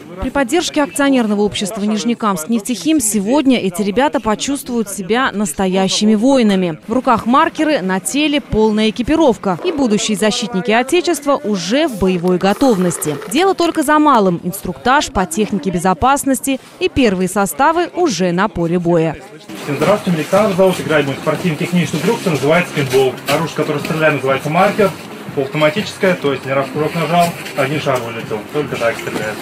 При поддержке акционерного общества «Нижнекамскнефтехим» сегодня эти ребята почувствуют себя настоящими воинами. В руках маркеры, на теле полная экипировка. И будущие защитники Отечества уже в боевой готовности. Дело только за малым – инструктаж по технике безопасности, и первые составы уже на поле боя. Всем здравствуйте, Александр зовут. Играть будем в спортивно-техническую инструкцию, называется пейнтбол. Оружие, которое стреляет, называется маркер. Полуавтоматическое, то есть не раз курок нажал, один шар вылетел. Только так стреляет.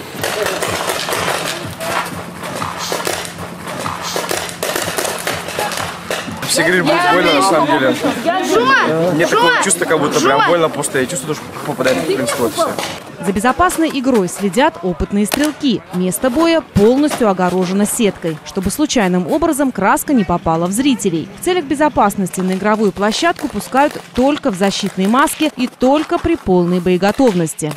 Все говорят, будет больно, на самом деле. Нет такого чувства, как будто прям больно, просто я чувствую, что попадает в принципе все. За безопасной игрой следят опытные стрелки. Место боя полностью огорожено сеткой, чтобы случайным образом краска не попала в зрителей. В целях безопасности на игровую площадку пускают только в защитной маске и только при полной боеготовности.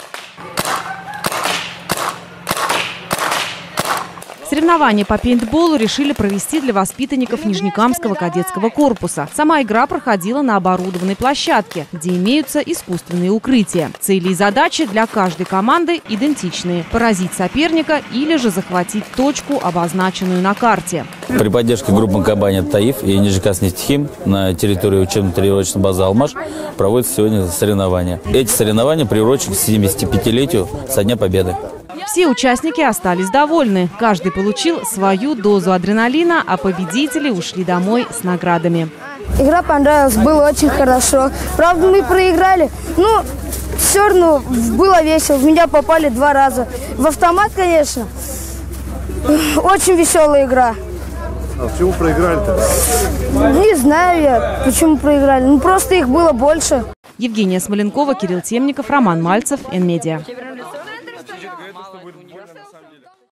Соревнования по пейнтболу решили провести для воспитанников Нижнекамского кадетского корпуса. Сама игра проходила на оборудованной площадке, где имеются искусственные укрытия. Цели и задачи для каждой команды идентичные – поразить соперника или же захватить точку, обозначенную на карте. При поддержке группы компании «Таиф» и «Нижнекамскнефтехим» на территории учебно-тренировочной базы «Алмаш» проводятся сегодня соревнования. Эти соревнования приурочены к 75-летию со Дня Победы. Все участники остались довольны. Каждый получил свою дозу адреналина, а победители ушли домой с наградами. Игра понравилась, было очень хорошо. Правда, мы проиграли, но все равно было весело. В меня попали 2 раза. В автомат, конечно, очень веселая игра. А почему проиграли-то? Не знаю я, почему проиграли. Ну, просто их было больше. Евгения Смоленкова, Кирилл Темников, Роман Мальцев, Н-Медиа.